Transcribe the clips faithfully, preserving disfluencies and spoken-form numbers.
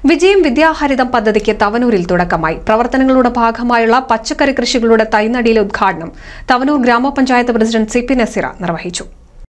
വിജയം വിദ്യാഹരിതം പദ്ധതിക്ക് തവനൂരിൽ തുടക്കമായി. പ്രവർത്തനങ്ങളുടെ ഭാഗമായുള്ള പച്ചക്കറി കൃഷികളുടെ തൈനടിയിലെ ഉദ്ഘാടനം തവനൂർ ഗ്രാമപഞ്ചായത്ത് പ്രസിഡന്റ് സി പി നസീറ നിർവഹിച്ചു.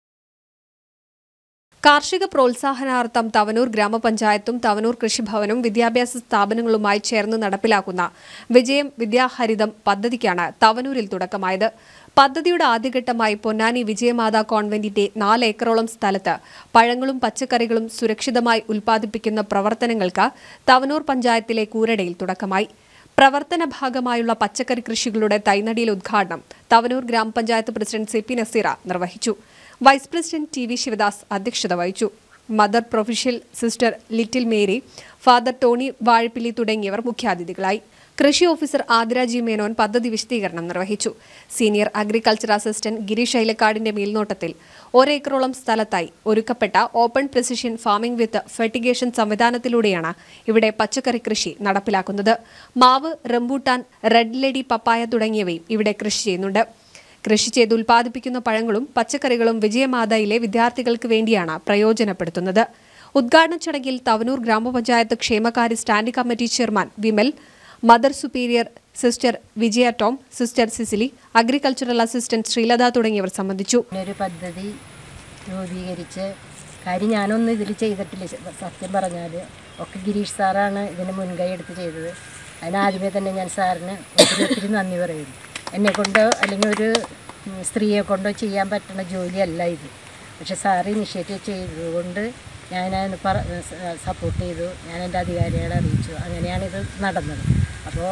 കാർഷിക പ്രോത്സാഹനാർത്ഥം തവനൂർ ഗ്രാമപഞ്ചായത്തും തവനൂർ കൃഷിഭവനും വിദ്യാഭ്യാസ സ്ഥാപനങ്ങളുമായി ചേർന്ന് നടപ്പിലാക്കുന്ന വിജയം വിദ്യാഹരിതം പദ്ധതിക്കാണ് തവനൂരിൽ തുടക്കമായത്. പദ്ധതിയുടെ ആദ്യഘട്ടമായി പൊന്നാനി വിജയമാതാ കോൺവെന്റിന്റെ നാല് ഏക്കറോളം സ്ഥലത്ത് പഴങ്ങളും പച്ചക്കറികളും സുരക്ഷിതമായി ഉൽപ്പാദിപ്പിക്കുന്ന പ്രവർത്തനങ്ങൾക്ക് തവനൂർ പഞ്ചായത്തിലെ കൂരടയിൽ തുടക്കമായി. പ്രവർത്തന ഭാഗമായുള്ള പച്ചക്കറി കൃഷികളുടെ തൈനടിയിലെ ഉദ്ഘാടനം തവനൂർ ഗ്രാമപഞ്ചായത്ത് പ്രസിഡന്റ് സി പി നസീറ നിർവഹിച്ചു. Vice president T V Sivadas അധ്യക്ഷത വഹിച്ചു. Mother provincial sister Little Mary, father Tony Vazhappilly തുടങ്ങിയവർ മുഖ്യാതിഥികളായി. കൃഷി ഓഫീസർ ആതിര ജി മേനോൻ പദ്ധതി വിശദീകരണം നിർവഹിച്ചു. സീനിയർ അഗ്രികൾച്ചർ അസിസ്റ്റന്റ് ഗിരീഷ് ഐലക്കാടിന്റെ മേൽനോട്ടത്തിൽ ഒരേക്കറോളം സ്ഥലത്തായി ഒരുക്കപ്പെട്ട open precision farming with fertigation സംവിധാനത്തിലൂടെയാണ് ഇവിടെ പച്ചക്കറി കൃഷി നടപ്പിലാക്കുന്നത്. മാവ്, റംബൂട്ടാൻ, റെഡ് ലേഡി പപ്പായ തുടങ്ങിയവയും ഇവിടെ കൃഷി ചെയ്യുന്നുണ്ട്. കൃഷി ചെയ്ത് ഉൽപ്പാദിപ്പിക്കുന്ന പഴങ്ങളും പച്ചക്കറികളും വിജയമാതയിലെ വിദ്യാർത്ഥികൾക്ക് വേണ്ടിയാണ് പ്രയോജനപ്പെടുത്തുന്നത്. ഉദ്ഘാടന ചടങ്ങിൽ തവനൂർ ഗ്രാമപഞ്ചായത്ത് ക്ഷേമകാര്യ standing committee chairman Vimal, mother superior sister Vijaya Tom, sister Cicily, agricultural assistant Sreelatha തുടങ്ങിയവർ സംബന്ധിച്ചു. ഒരു പദ്ധതി രൂപീകരിച്ച് കാര്യം ഞാനൊന്നും ഇതിൽ ചെയ്തിട്ടില്ല. സത്യം പറഞ്ഞാൽ ഒക്കെ ഗിരീഷ് സാറാണ് ഇതിന് മുൻകൈ എടുത്ത് ചെയ്തത്. അതിനാദ്യമേ തന്നെ ഞാൻ സാറിന് ഒത്തിരി ഒത്തിരി നന്ദി പറയുന്നു. എന്നെക്കൊണ്ടോ അല്ലെങ്കിൽ ഒരു സ്ത്രീയെ കൊണ്ടോ ചെയ്യാൻ പറ്റുന്ന ജോലിയല്ല ഇത്. പക്ഷെ സാറ് ഇനിഷ്യേറ്റീവ് ചെയ്തതുകൊണ്ട് ഞാനതിന് പറ സപ്പോർട്ട് ചെയ്തു. ഞാൻ എൻ്റെ അധികാരികളെ അറിയിച്ചു. അങ്ങനെയാണ് ഇത് നടന്നത്. അപ്പോൾ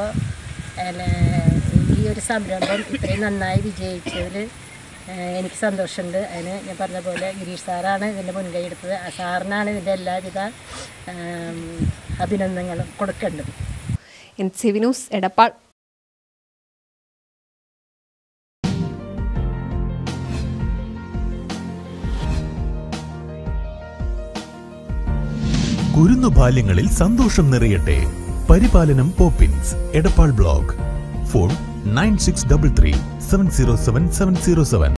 ഈ ഒരു സംരംഭം ഇത്രയും നന്നായി വിജയിച്ചതിൽ എനിക്ക് സന്തോഷമുണ്ട്. അതിന് ഞാൻ പറഞ്ഞ പോലെ ഗിരീഷ് സാറാണ് ഇതിൻ്റെ മുൻകൈ എടുത്തത്. ആ സാറിനാണ് ഇതിൻ്റെ എല്ലാവിധ അഭിനന്ദനങ്ങളും കൊടുക്കേണ്ടത്. N C V news, Edappal. കുരുന്നു ബാല്യങ്ങളിൽ സന്തോഷം നിറയട്ടെ. പരിപാലനം Poppins, Edappal block. Phone nine six double three seven zero seven seven zero seven.